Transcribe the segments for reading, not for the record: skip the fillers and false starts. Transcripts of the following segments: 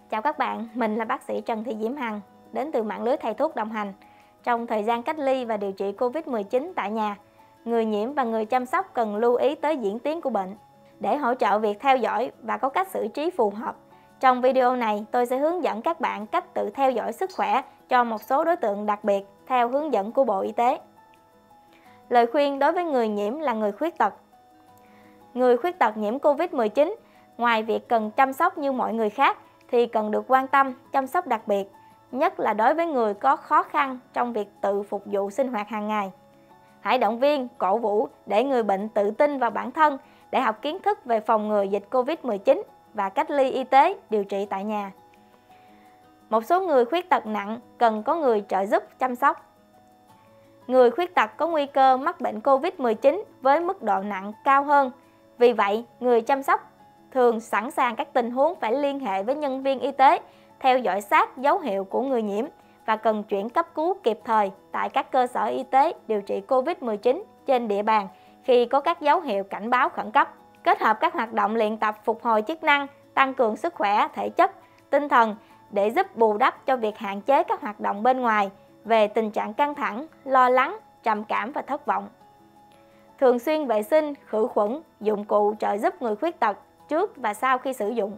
Chào các bạn, mình là bác sĩ Trần Thị Diễm Hằng, đến từ mạng lưới thầy thuốc đồng hành. Trong thời gian cách ly và điều trị Covid-19 tại nhà, người nhiễm và người chăm sóc cần lưu ý tới diễn tiến của bệnh. Để hỗ trợ việc theo dõi và có cách xử trí phù hợp, trong video này tôi sẽ hướng dẫn các bạn cách tự theo dõi sức khỏe cho một số đối tượng đặc biệt theo hướng dẫn của Bộ Y tế. Lời khuyên đối với người nhiễm là người khuyết tật. Người khuyết tật nhiễm Covid-19, ngoài việc cần chăm sóc như mọi người khác, thì cần được quan tâm, chăm sóc đặc biệt, nhất là đối với người có khó khăn trong việc tự phục vụ sinh hoạt hàng ngày. Hãy động viên, cổ vũ để người bệnh tự tin vào bản thân để học kiến thức về phòng ngừa dịch Covid-19 và cách ly y tế, điều trị tại nhà. Một số người khuyết tật nặng cần có người trợ giúp chăm sóc. Người khuyết tật có nguy cơ mắc bệnh Covid-19 với mức độ nặng cao hơn. Vì vậy, người chăm sóc thường sẵn sàng các tình huống phải liên hệ với nhân viên y tế, theo dõi sát dấu hiệu của người nhiễm và cần chuyển cấp cứu kịp thời tại các cơ sở y tế điều trị Covid-19 trên địa bàn khi có các dấu hiệu cảnh báo khẩn cấp. Kết hợp các hoạt động luyện tập phục hồi chức năng, tăng cường sức khỏe, thể chất, tinh thần để giúp bù đắp cho việc hạn chế các hoạt động bên ngoài về tình trạng căng thẳng, lo lắng, trầm cảm và thất vọng. Thường xuyên vệ sinh, khử khuẩn, dụng cụ trợ giúp người khuyết tật trước và sau khi sử dụng.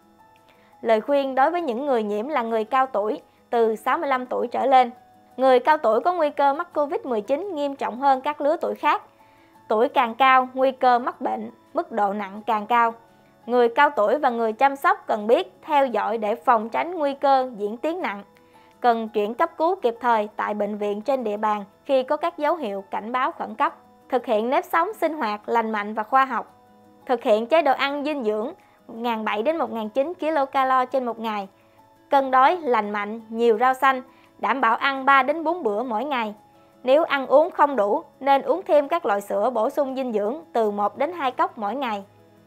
Lời khuyên đối với những người nhiễm là người cao tuổi, từ 65 tuổi trở lên. Người cao tuổi có nguy cơ mắc Covid-19 nghiêm trọng hơn các lứa tuổi khác. Tuổi càng cao, nguy cơ mắc bệnh, mức độ nặng càng cao. Người cao tuổi và người chăm sóc cần biết theo dõi để phòng tránh nguy cơ diễn tiến nặng. Cần chuyển cấp cứu kịp thời tại bệnh viện trên địa bàn khi có các dấu hiệu cảnh báo khẩn cấp. Thực hiện nếp sống sinh hoạt lành mạnh và khoa học. Thực hiện chế độ ăn dinh dưỡng 1.700 đến 1.900 kcal trên một ngày. Cân đối lành mạnh, nhiều rau xanh, đảm bảo ăn 3 đến 4 bữa mỗi ngày. Nếu ăn uống không đủ, nên uống thêm các loại sữa bổ sung dinh dưỡng từ 1 đến 2 cốc mỗi ngày.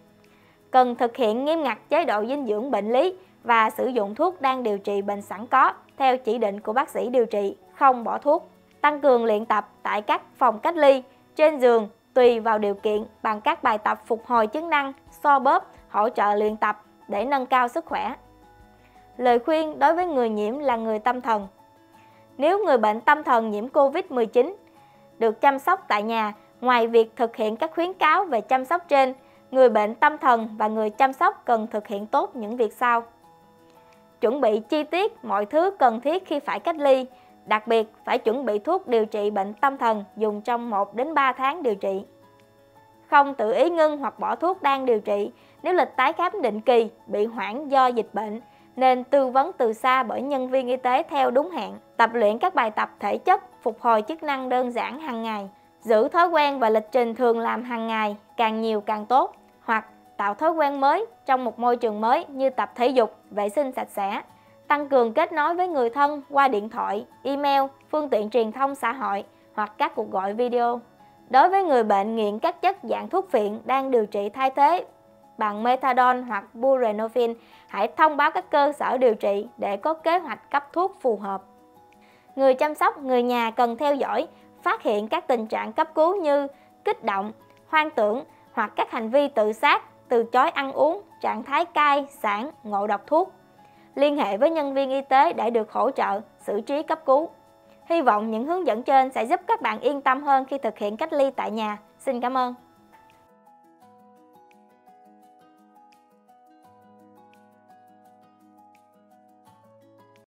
Cần thực hiện nghiêm ngặt chế độ dinh dưỡng bệnh lý và sử dụng thuốc đang điều trị bệnh sẵn có theo chỉ định của bác sĩ điều trị, không bỏ thuốc. Tăng cường luyện tập tại các phòng cách ly, trên giường, tùy vào điều kiện bằng các bài tập phục hồi chức năng, xoa bóp, hỗ trợ luyện tập để nâng cao sức khỏe. Lời khuyên đối với người nhiễm là người tâm thần. Nếu người bệnh tâm thần nhiễm Covid-19 được chăm sóc tại nhà, ngoài việc thực hiện các khuyến cáo về chăm sóc trên, người bệnh tâm thần và người chăm sóc cần thực hiện tốt những việc sau. Chuẩn bị chi tiết mọi thứ cần thiết khi phải cách ly, đặc biệt phải chuẩn bị thuốc điều trị bệnh tâm thần dùng trong 1 đến 3 tháng điều trị. Không tự ý ngưng hoặc bỏ thuốc đang điều trị nếu lịch tái khám định kỳ bị hoãn do dịch bệnh, nên tư vấn từ xa bởi nhân viên y tế theo đúng hẹn. Tập luyện các bài tập thể chất, phục hồi chức năng đơn giản hàng ngày. Giữ thói quen và lịch trình thường làm hàng ngày, càng nhiều càng tốt, hoặc tạo thói quen mới trong một môi trường mới như tập thể dục, vệ sinh sạch sẽ. Tăng cường kết nối với người thân qua điện thoại, email, phương tiện truyền thông xã hội hoặc các cuộc gọi video. Đối với người bệnh nghiện các chất dạng thuốc phiện đang điều trị thay thế bằng methadone hoặc buprenorphine, hãy thông báo các cơ sở điều trị để có kế hoạch cấp thuốc phù hợp. Người chăm sóc, người nhà cần theo dõi, phát hiện các tình trạng cấp cứu như kích động, hoang tưởng hoặc các hành vi tự sát, từ chối ăn uống, trạng thái cai, sản, ngộ độc thuốc. Liên hệ với nhân viên y tế để được hỗ trợ, xử trí cấp cứu. Hy vọng những hướng dẫn trên sẽ giúp các bạn yên tâm hơn khi thực hiện cách ly tại nhà. Xin cảm ơn.